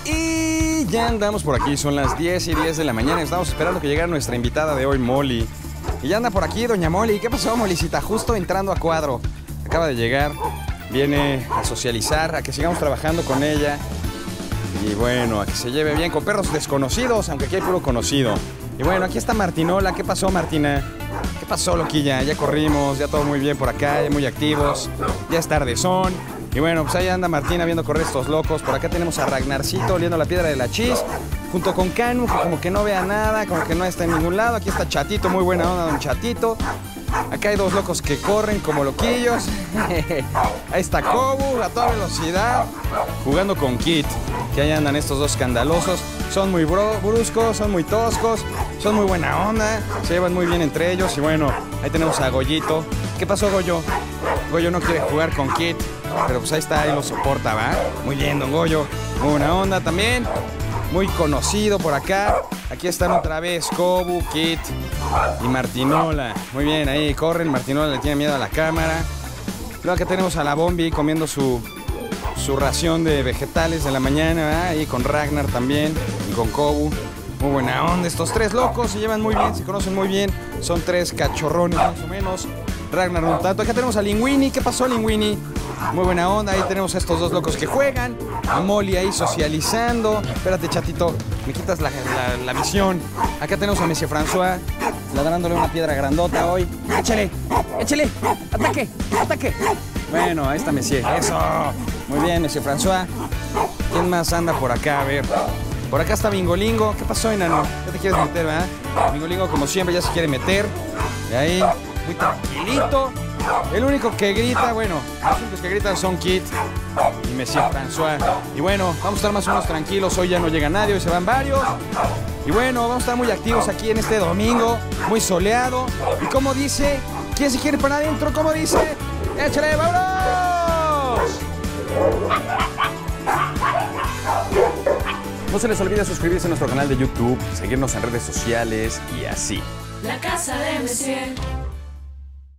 Y ya andamos por aquí, son las 10:10 de la mañana. Estamos esperando que llegara nuestra invitada de hoy, Molly. Y ya anda por aquí, doña Molly. ¿Qué pasó, Mollycita? Justo entrando a cuadro. Acaba de llegar, viene a socializar, a que sigamos trabajando con ella. Y bueno, a que se lleve bien con perros desconocidos, aunque aquí hay puro conocido. Y bueno, aquí está Martinola. ¿Qué pasó, Martina? ¿Qué pasó, loquilla? Ya corrimos, ya todo muy bien por acá, ya muy activos. Ya es tardezón. Y bueno, pues ahí anda Martina viendo correr estos locos. Por acá tenemos a Ragnarcito oliendo la piedra de la Chis, junto con Canu, que como que no vea nada, como que no está en ningún lado. Aquí está Chatito, muy buena onda, don Chatito. Acá hay dos locos que corren como loquillos. Ahí está Kobu, a toda velocidad, jugando con Kit. Que ahí andan estos dos escandalosos. Son muy bruscos, son muy toscos, son muy buena onda, se llevan muy bien entre ellos. Y bueno, ahí tenemos a Goyito. ¿Qué pasó, Goyo? Goyo no quiere jugar con Kit, pero pues ahí está, ahí lo soporta, ¿va? Muy bien, don Goyo. Muy buena onda también. Muy conocido por acá. Aquí están otra vez Kobu, Kit y Martinola. Muy bien, ahí corren. Martinola le tiene miedo a la cámara. Luego acá tenemos a la Bombi comiendo su ración de vegetales de la mañana, ¿verdad? Ahí con Ragnar también y con Kobu. Muy buena onda. Estos tres locos se llevan muy bien, se conocen muy bien. Son tres cachorrones más o menos. Ragnar un tanto. Acá tenemos a Linguini. ¿Qué pasó, Linguini? Muy buena onda. Ahí tenemos a estos dos locos que juegan. A Molly ahí socializando. Espérate, Chatito, me quitas la visión. Acá tenemos a Monsieur François ladrándole una piedra grandota hoy. Échale, échale. Ataque, ataque. Bueno, ahí está Monsieur. Eso. Muy bien, Monsieur François. ¿Quién más anda por acá? A ver. Por acá está Bingolingo. ¿Qué pasó, enano? ¿Ya te quieres meter, verdad? Bingolingo, como siempre, ya se quiere meter. De ahí, muy tranquilito. El único que grita, bueno, los únicos que gritan son Kit y Monsieur François. Y bueno, vamos a estar más o menos tranquilos. Hoy ya no llega nadie, hoy se van varios. Y bueno, vamos a estar muy activos aquí en este domingo, muy soleado. Y como dice, ¿quién se quiere para adentro? ¿Cómo dice? ¡Échale, vámonos! No se les olvide suscribirse a nuestro canal de YouTube, seguirnos en redes sociales y así. La casa de Monsieur.